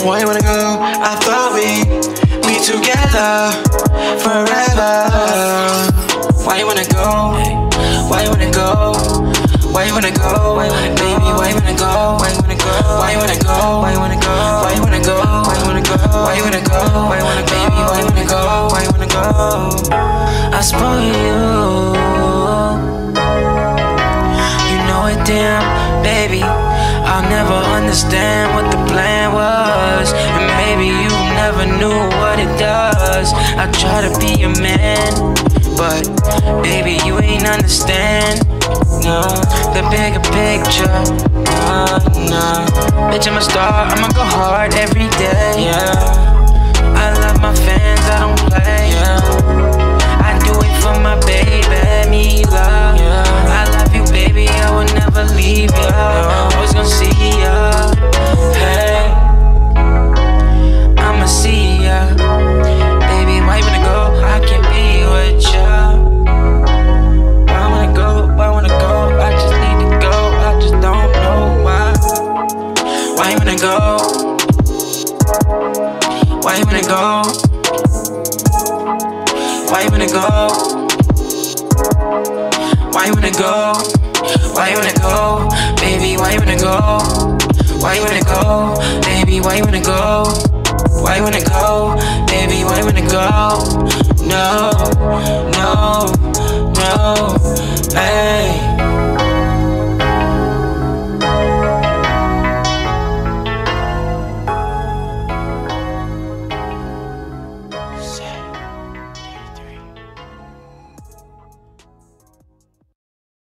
Why you wanna go? I thought we together forever. Why you wanna go? Why you wanna go? Why you wanna go? Baby, why you wanna go? Why you wanna go? Why you wanna go? Why you wanna go? Why you wanna go? Why you wanna go? Why you wanna go? Why you wanna go? Baby, why you wanna go? Why you wanna go? I spoil you. You know it, damn, baby. I'll never understand what the plan was, and maybe you never knew what it does. I try to be your man, but baby, you ain't understand. No, the bigger picture. No, bitch, I'm a star. I'ma go hard every day. Yeah, I love my fans. I don't play. Yeah, I do it for my baby, me love. Yeah, I love you, baby. I will never leave ya. Always gonna see ya. Hey, I'ma see ya. Baby, why you wanna go? I can't be with ya. Why I wanna go? Why I wanna go? I just need to go. I just don't know why. Why you wanna go? Why you wanna go? Why you wanna go? Why you wanna go? Why you wanna go? Baby, why you wanna go? Why you wanna go? Baby, why you wanna go? Why you wanna go? Baby, why you wanna go? No, no, no, hey.